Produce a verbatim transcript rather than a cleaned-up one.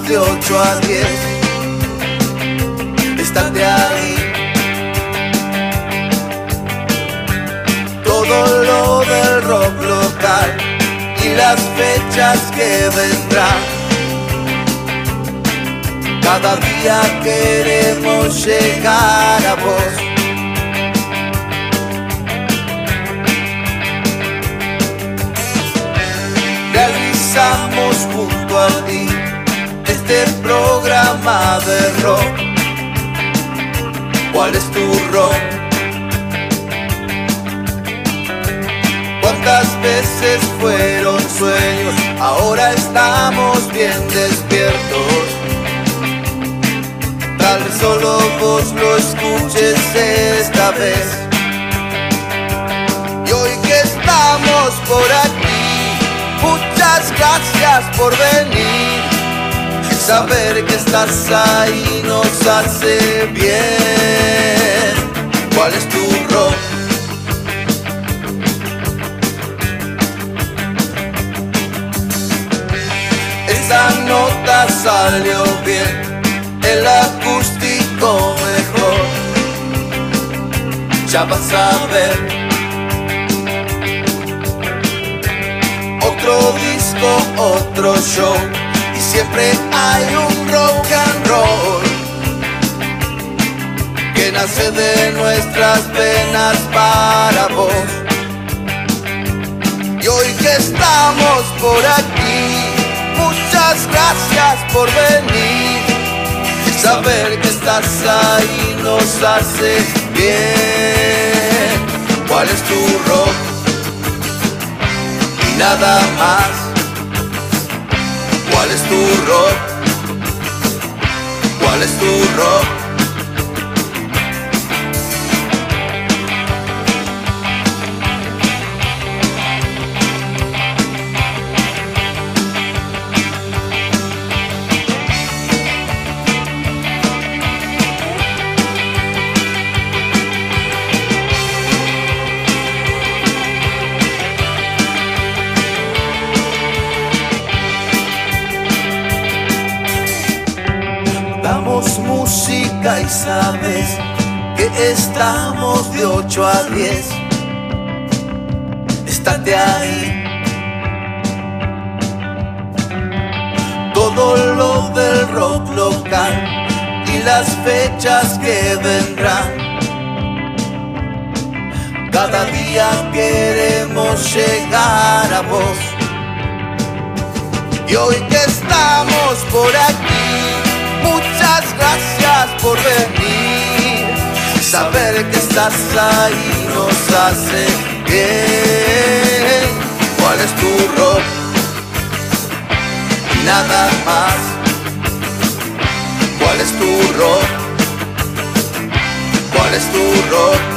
de ocho a diez. Estate ahí. Todo lo del rock local y las fechas que vendrán. Cada día queremos llegar a vos. Realizamos junto a ti este programa de rock. ¿Cuál es tu rock? ¿Cuántas veces fueron sueños? Ahora estamos bien despiertos. Tal vez solo vos lo escuches esta vez. Y hoy que estamos por aquí, muchas gracias por venir. Saber que estás ahí nos hace bien. ¿Cuál es tu rock? Esa nota salió bien, el acústico mejor. Ya vas a ver. Otro disco, otro show, y siempre hay un rock and roll que nace de nuestras venas para vos. Y hoy que estamos por aquí, muchas gracias por venir. Saber que estás ahí nos hace bien. ¿Cuál es tu rock? Y nada más. ¿Cuál es tu rock? ¿Cuál es tu rock? Damos música y sabes que estamos de ocho a diez. Estate ahí. Todo lo del rock local y las fechas que vendrán. Cada día queremos llegar a vos. Y hoy que estamos por aquí, muchas gracias por venir. Saber que estás ahí nos hace bien. ¿Cuál es tu rock? Y nada más. ¿Cuál es tu rock? ¿Cuál es tu rock?